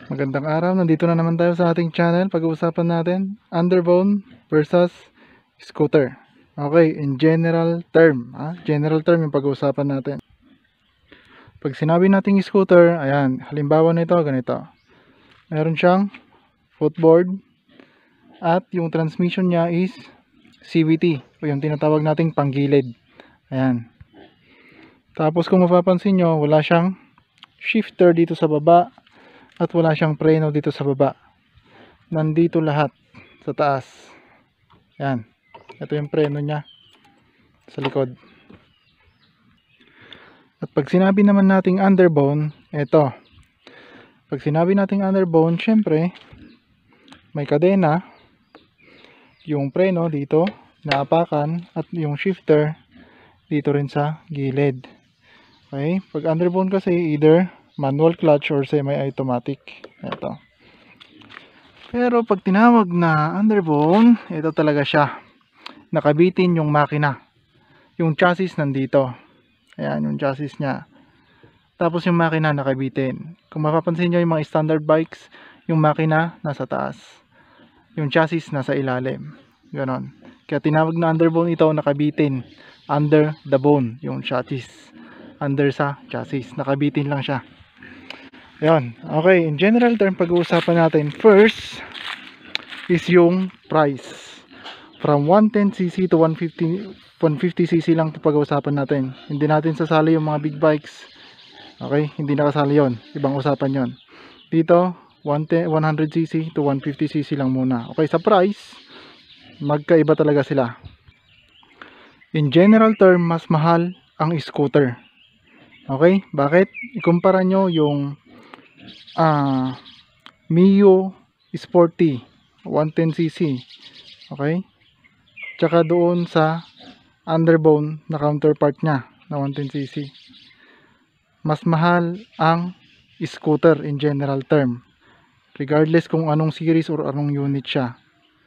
Magandang araw, nandito na naman tayo sa ating channel. Pag-uusapan natin underbone versus scooter. Okay, in general term, general term yung pag-uusapan natin. Pag sinabi nating scooter, ayan, halimbawa nito, ganito. Meron siyang footboard at yung transmission niya is CVT o yung tinatawag nating panggilid. Ayan. Tapos kung mapapansin nyo, wala siyang shifter dito sa baba at wala siyang preno dito sa baba. Nandito lahat sa taas. Yan. Ito yung preno niya sa likod. At pag sinabi naman nating underbone, ito. Pag sinabi nating underbone, syempre may kadena, yung preno dito, naapakan, at yung shifter dito rin sa gilid. Okay? Pag underbone kasi either manual clutch or semi-automatic. Ito. Pero pag tinawag na underbone, ito talaga siya. Nakabitin yung makina. Yung chassis nandito. Ayan, yung chassis niya. Tapos yung makina nakabitin. Kung mapapansin nyo yung mga standard bikes, yung makina nasa taas. Yung chassis nasa ilalim. Ganon. Kaya tinawag na underbone ito, nakabitin. Under the bone, yung chassis. Under sa chassis. Nakabitin lang siya. Ayan. Okay, in general term, pag-uusapan natin first is yung price. From 110cc to 150cc lang pag-uusapan natin. Hindi natin sasali yung mga big bikes. Okay, hindi nakasali yon. Ibang usapan yon. Dito, 100cc to 150cc lang muna. Okay, sa price, magkaiba talaga sila. In general term, mas mahal ang scooter. Okay, bakit? Ikumpara nyo yung Mio Sporty 110cc, okay, tsaka doon sa underbone na counterpart nya na 110cc, mas mahal ang scooter in general term, regardless kung anong series or anong unit siya.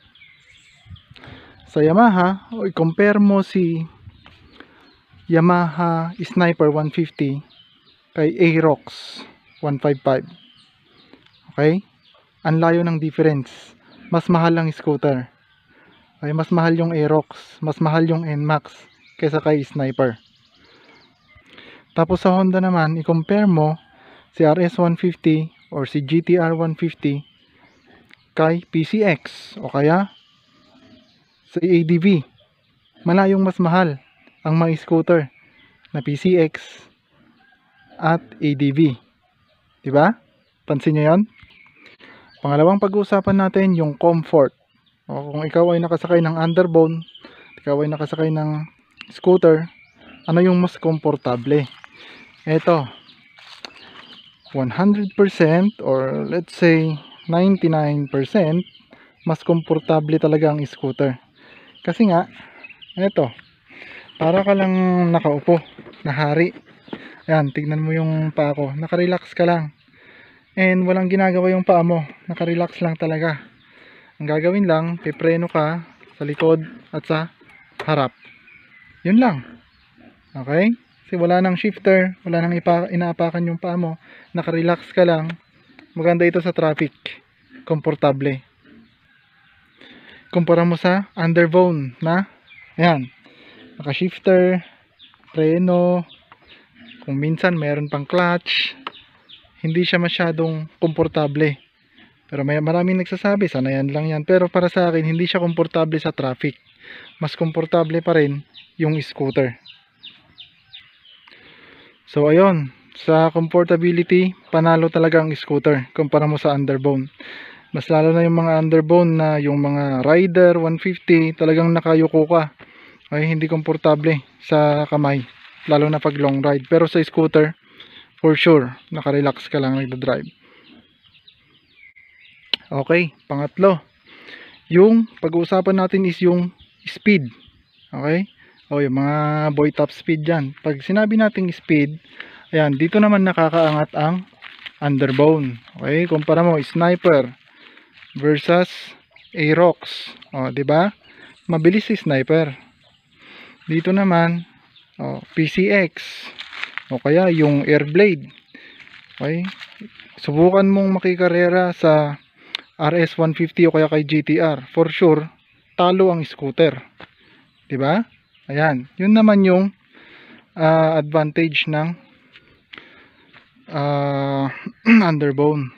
Sa Yamaha, o i-compare mo si Yamaha Sniper 150 kay Aerox 155. Okay? Ang layo ng difference. Mas mahal ang scooter. Okay? Mas mahal yung Aerox. Mas mahal yung NMAX kaysa kay Sniper. Tapos sa Honda naman, i-compare mo si RS 150 or si GTR 150 kay PCX o kaya sa ADV. Malayong mas mahal ang mga scooter na PCX at ADV. Diba? Pansin nyo yan? Pangalawang pag-uusapan natin yung comfort. O kung ikaw ay nakasakay ng underbone, ikaw ay nakasakay ng scooter, ano yung mas komportable? Ito, 100% or let's say 99% mas komportable talaga ang scooter. Kasi nga, ito, para ka lang nakaupo, nahari. Ayan, tignan mo yung paa ko, nakarelax ka lang. And walang ginagawa yung paa mo, nakarelax lang talaga. Ang gagawin lang, pipreno ka sa likod at sa harap. Yun lang. Okay? Kasi wala nang shifter, wala nang inaapakan yung paa mo, nakarelax ka lang. Maganda ito sa traffic. Komportable. Kumpara mo sa underbone na, ayan, naka-shifter, preno, kung minsan meron pang clutch, hindi siya masyadong komportable. Pero maraming nagsasabi, sanayan lang yan. Pero para sa akin, hindi siya komportable sa traffic. Mas komportable pa rin yung scooter. So ayun, sa comfortability, panalo talaga ang scooter kumpara mo sa underbone. Mas lalo na yung mga underbone na yung mga Rider 150, talagang nakayuko ka. Ay hindi komportable sa kamay, lalo na pag long ride. Pero sa scooter, for sure, nakarelax ka lang nagda-drive. Okay, pangatlo, yung pag-uusapan natin is yung speed. Okay? O yung mga boy top speed dyan. Pag sinabi nating speed, ayan, dito naman nakakaangat ang underbone. Okay? Kumpara mo, Sniper versus Aerox. O, diba? Mabilis si Sniper. Dito naman, PCX. O kaya yung Airblade. Okay? Subukan mong makikarera sa RS 150 o kaya kay GTR. For sure, talo ang scooter. 'Di ba? Ayan. Yun naman yung advantage ng underbone.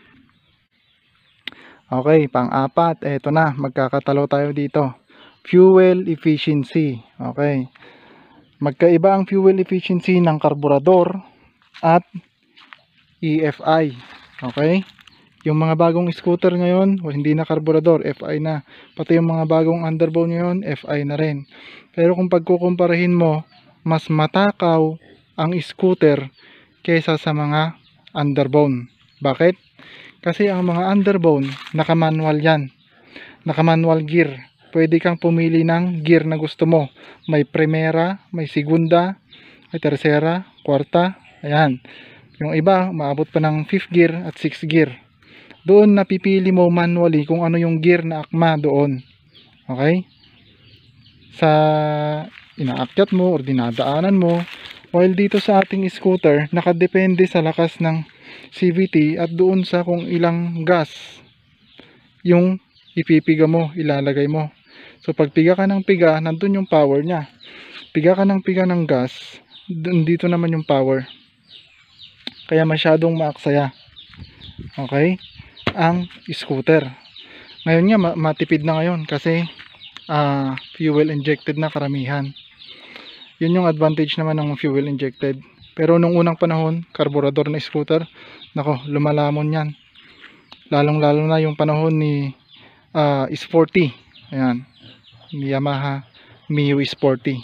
Okay, pang-apat, eto na, magkakatalo tayo dito. Fuel efficiency. Okay. Magkaiba ang fuel efficiency ng karburador at EFI. Okay? Yung mga bagong scooter ngayon, hindi na karburador, FI na. Pati yung mga bagong underbone ngayon, FI na rin. Pero kung pagkukumparahin mo, mas matakaw ang scooter kaysa sa mga underbone. Bakit? Kasi ang mga underbone, naka-manual yan. Naka-manual gear. Pwede kang pumili ng gear na gusto mo. May primera, may segunda, may tercera, kwarta. Ayan. Yung iba, maabot pa ng 5th gear at 6th gear. Doon napipili mo manually kung ano yung gear na akma doon. Okay? Sa inaakyat mo o dinadaanan mo. While dito sa ating scooter, nakadepende sa lakas ng CVT at doon sa kung ilang gas yung ipipiga mo, ilalagay mo. So pag piga ka ng piga, nandun yung power niya. Piga ka ng piga ng gas, dito naman yung power. Kaya masyadong maaksaya. Okay? Ang scooter. Ngayon nga matipid na ngayon kasi fuel injected na karamihan. Yun yung advantage naman ng fuel injected. Pero nung unang panahon, karburador na scooter, nako, lumalamon yan. Lalong lalo na yung panahon ni Sporty. Ayan, ni Yamaha Mio Sporty.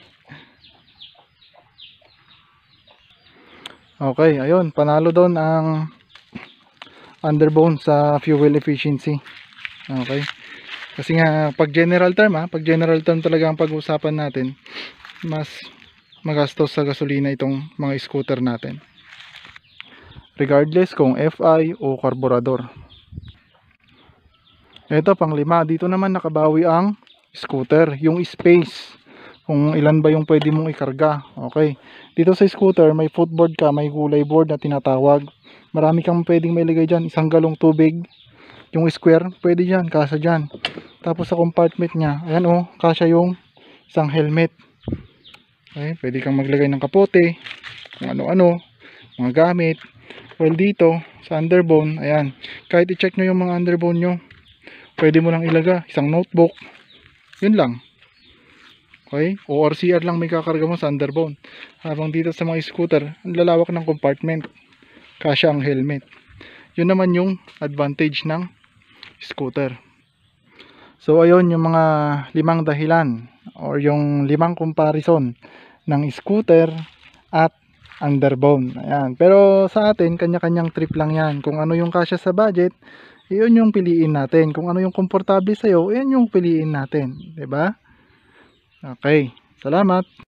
Okay, ayun, panalo doon ang underbone sa fuel efficiency. Okay, kasi nga pag general term talaga ang pag-uusapan natin, mas magastos sa gasolina itong mga scooter natin, regardless kung FI o karburador. Ito pang lima, dito naman nakabawi ang scooter, yung space, kung ilan ba yung pwede mong ikarga. Okay, dito sa scooter may footboard ka, may gulay board na tinatawag. Marami kang pwedeng mailagay dyan, isang galong tubig. Yung square, pwede dyan, kasya dyan. Tapos sa compartment nya, ayan o, kasya yung isang helmet. Okay, pwede kang maglagay ng kapote, kung ano-ano, mga gamit. Well dito, sa underbone, ayan, kahit i-check nyo yung mga underbone nyo, pwede mo lang ilagay, isang notebook, yun lang. Okay, ORCR lang may kakarga mo sa underbone. Habang dito sa mga scooter, ang lalawak ng compartment, kasya ang helmet. Yun naman yung advantage ng scooter. So ayun yung mga 5 dahilan or yung 5 comparison ng scooter at underbone. Ayan. Pero sa atin, kanya-kanyang trip lang yan. Kung ano yung kasya sa budget, yun yung piliin natin. Kung ano yung komportable sa'yo, yun yung piliin natin. 'Di ba? Okay. Salamat.